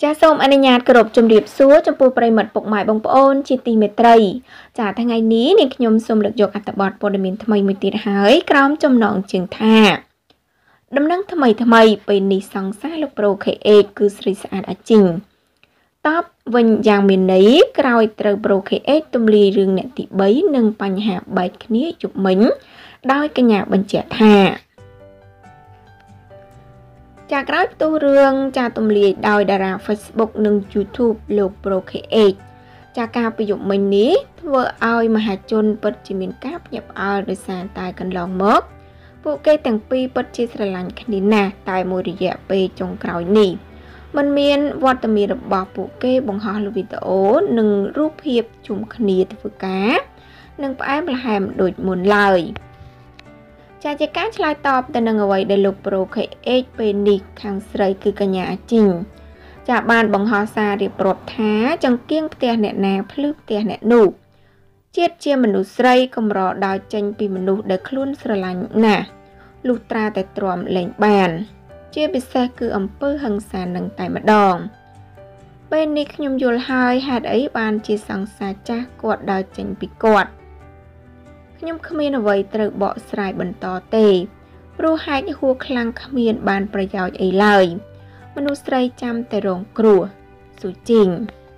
Chaសូមអនុញ្ញាតគោរពជំរាបសួរចំពោះប្រិយមិត្តពុកម៉ែបងប្អូនជាទីមេត្រីចាថ្ងៃនេះនាងខ្ញុំសូមលើកយកអត្ថបទព័ត៌មានថ្មីមួយទៀតហើយក្រោមចំណងជើងថាដំណឹងថ្មីពេលនេះសង្សារលោកប្រូ KH គឺស្រីស្អាតអាជីងតបវិញយ៉ាងមានន័យក្រោយត្រូវប្រូ KH ទម្លាយរឿងអ្នកទី3និងបញ្ហាបែកគ្នាជប់មិញដោយកញ្ញាបញ្ជាក់ថាចាក្រោយផ្ទុះរឿងចាទម្លាយដោយតារា Facebook និង YouTube លោក ប្រូ KH ចាការប្រយុទ្ធមិញនេះធ្វើឲ្យមហាជនពិតជាមានការភ្ញាក់ផ្អើលដោយសារតែកន្លងមកពួកគេទាំងពីរពិតជាស្រឡាញ់គ្នាណាស់តែមួយរយៈពេលចុងក្រោយនេះมันមានវត្តមានរបស់ពួកគេបង្ហោះលើវីដេអូនិងរូបភាពជុំគ្នាធ្វើការនិងផ្អែមល្ហែមដូចមុនឡើយចាជាការឆ្លើយតបទៅនឹងអ្វីដែលលោកប្រូ KH ពេលនេះខាងស្រីគឺកញ្ញាអាជីងចាបានបង្ហោះសាររៀបរាប់ថាចង្គៀងផ្ទះអ្នកណាភ្លឺផ្ទះអ្នកនោះជាតិជាមនុស្សស្រីកម្រដោយចេញពីមនុស្សដែលខ្លួនស្រឡាញ់ណាស់លុះត្រាតែទ្រាំលែងបានជាពិសេសគឺអំពើហិង្សានឹងតែម្ដងពេលនេះខ្ញុំយល់ហើយហេតុអីបានជាសង្សារចាស់គាត់ដើរចេញពីគាត់ខ្ញុំគ្មានអ្វីត្រូវបកស្រាយបន្តទេព្រោះហេតុហួសខ្លាំងគ្មានបានប្រយោជន៍អីឡើយមនុស្សស្រីចាំតែរងគ្រោះស៊ូជីង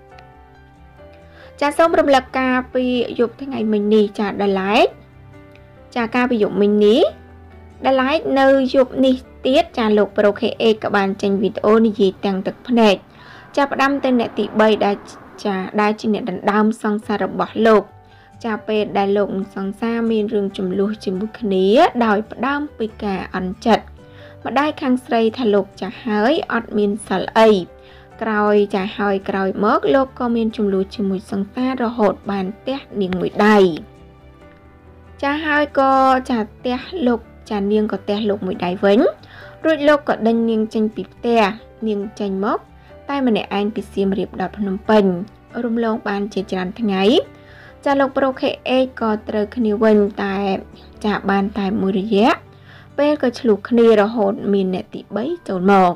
ចាសូមរំលឹកការពីយប់ថ្ងៃមិញនេះចាដលែកចាការពីយប់មិញនេះដលែកនៅយប់នេះទៀតចាលោកប្រូ KH ក៏បានចេញវីដេអូនិយាយទាំងទឹកភ្នែកចាប់ផ្ដើមទៅអ្នកទី3ដែលជាអ្នកដណ្ដើមសង្សាររបស់លោកចាពេលដែលលោកនិងសង្សារមានរឿងចំនួនជាមួយគ្នាដោយផ្ដើមពីការអន់ចិត្តម្ដាយខាងស្រីថាលោកចាស់ហើយអត់មានសិលអីក្រោយចាស់ហើយក្រោយមកលោកក៏មានចំនួនជាមួយសង្សាររហូតបានផ្ទះនាងមួយដៃចាស់ហើយក៏ចាស់ផ្ទះលោកចានាងក៏ផ្ទះលោកមួយដៃវិញរួចលោកក៏ដេញនាងចេញពីផ្ទះនាងចេញមកតែម្នាក់ឯងពីសៀមរាបដល់ភ្នំពេញរំលងបានជាច្រើនថ្ងៃចាលោកប្រូ KH ក៏ត្រូវគ្នាវិញតែចាបានតែមួយរយៈពេលក៏ឆ្លុះគ្នារហូតមានអ្នកទី3ចូលមក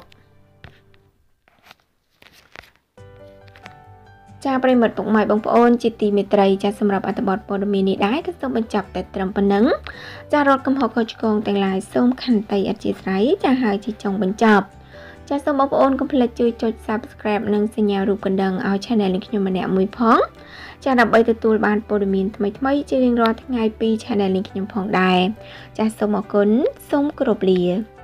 ចាប្រិមិត្តពុកម៉ែបងប្អូនជាទីមេត្រីចាសម្រាប់អត្ថបទព័ត៌មាននេះដែរក៏សូមបញ្ចប់តែត្រឹមប៉ុណ្ណឹងចារត់កំហុសខុសឆ្គងទាំងឡាយសូមខន្តីអធិស្ឋានចាហើយជាចុងបញ្ចប់ចាសូមបងប្អូនកុំភ្លេចជួយចុច Subscribe និងសញ្ញារូបកណ្ដឹងឲ្យ Channel នេះខ្ញុំម្នាក់មួយផងចាដើម្បីទទួលបានព័ត៌មានថ្មីៗជារៀងរាល់ថ្ងៃពី Channel នេះខ្ញុំផងដែរចាសូមអរគុណសូមគោរពលា